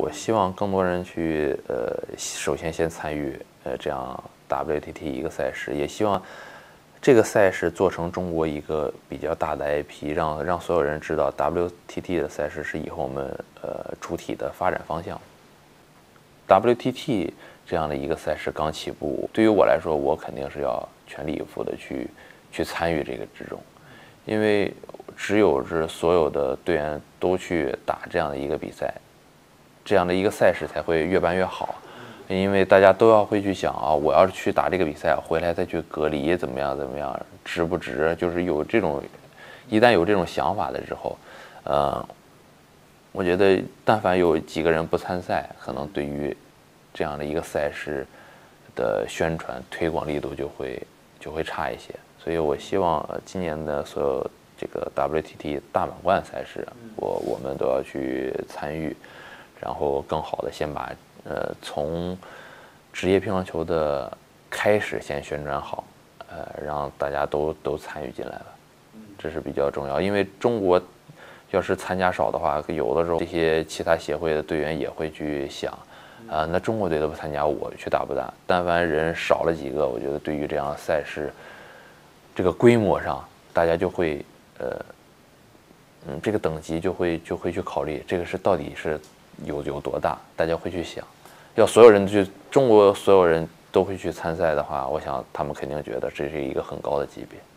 我希望更多人去首先先参与这样 WTT 一个赛事，也希望这个赛事做成中国一个比较大的 IP， 让所有人知道 WTT 的赛事是以后我们主体的发展方向。WTT 这样的一个赛事刚起步，对于我来说，我肯定是要全力以赴的去参与这个之中，因为只有是所有的队员都去打这样的一个比赛，这样的一个赛事才会越办越好。因为大家都要会去想啊，我要是去打这个比赛，回来再去隔离怎么样，值不值？就是有这种，一旦有这种想法的之后，我觉得但凡有几个人不参赛，可能对于这样的一个赛事的宣传推广力度就会差一些。所以我希望今年的所有这个 WTT 大满贯赛事，我们都要去参与，然后更好的先把从职业乒乓球的开始先宣传好，让大家都参与进来了，这是比较重要。因为中国要是参加少的话，有的时候这些其他协会的队员也会去想，那中国队都不参加，我去打不打？但凡人少了几个，我觉得对于这样的赛事，这个规模上，大家就会这个等级就会去考虑这个是到底是有多大，大家会去想。要所有人中国所有人都会去参赛的话，我想他们肯定觉得这是一个很高的级别。